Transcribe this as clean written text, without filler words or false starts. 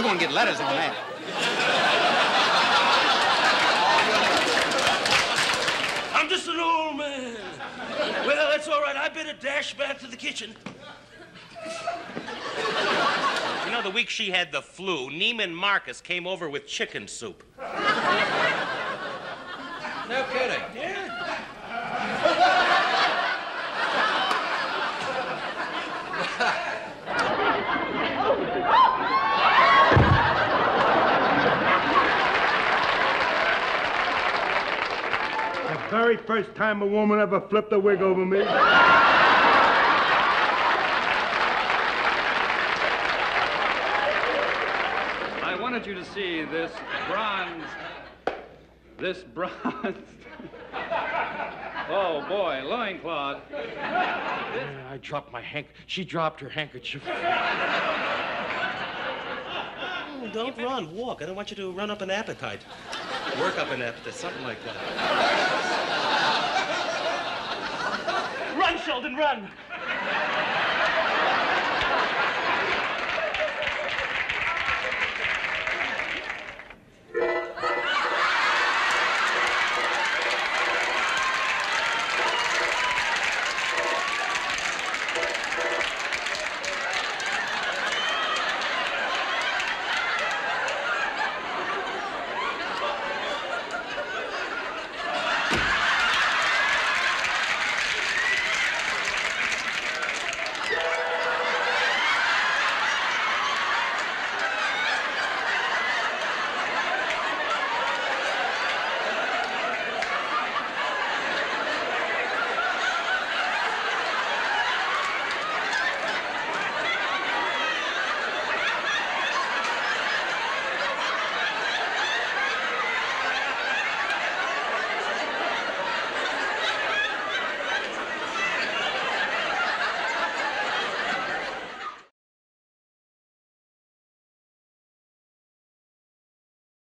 won't get letters on that. I'm just an old man. Well, that's all right. I better dash back to the kitchen. You know, the week she had the flu, Neiman Marcus came over with chicken soup. No kidding. Yeah. The very first time a woman ever flipped a wig over me. I wanted you to see this bronze. Oh, boy, loincloth. I dropped my She dropped her handkerchief. Oh, don't run. Walk. I don't want you to run up an appetite. Work up an appetite, something like that. Run, Sheldon, run!